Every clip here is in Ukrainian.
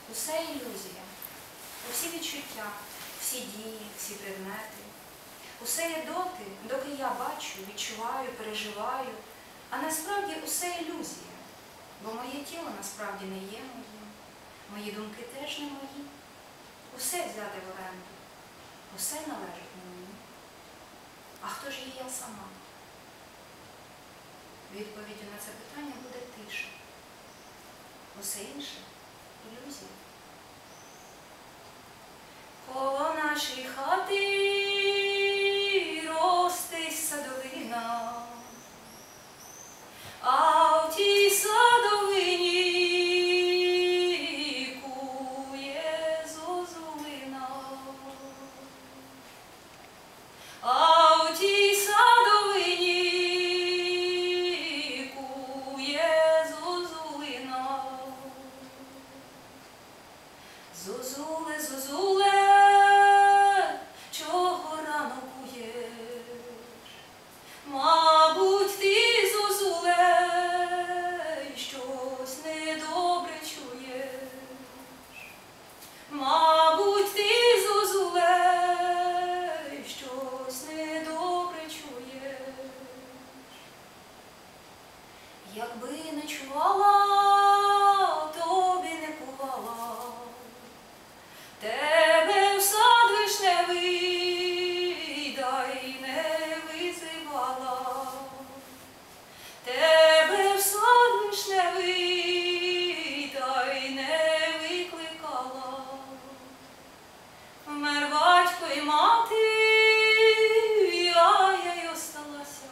Усе ілюзія, усі відчуття, всі дії, всі предмети. Усе є доки я бачу, відчуваю, переживаю, а насправді усе ілюзія, бо моє тіло насправді не є моїм, мої думки теж не мої. Усе взяте в оренду, усе належить не мені. А хто ж є я сама? Відповіддю на це питання буде тиша. Усе інше – ілюзія. Коло нашої хати ростить садовина, а в тій садовині кує зозулина. А в тій садовині кує зозулина. Зозуле, зозуле, чого рано куєш? Мабуть, ти, зозуле, щось недобре чуєш. Мабуть, ти, зозуле, щось недобре чуєш. Якби не чувала, тобі не кувала. Тебе в сад вишневий, дай не визивала. Тебе в сад вишневий, дай не викликала. Вмер батько й мати, а я й осталася.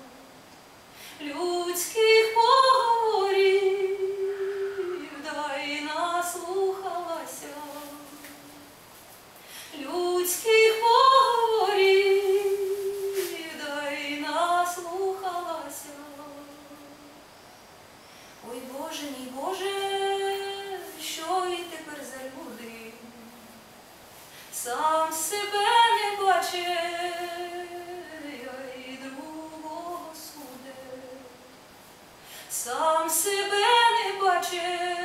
Людських поговорів дай наслухалася. Людських поговорів дай наслухалася. Ой, Боже мій Боже, що і тепер за люди? Сам себе не бачить, а й другого суде. Сам себе не бачить,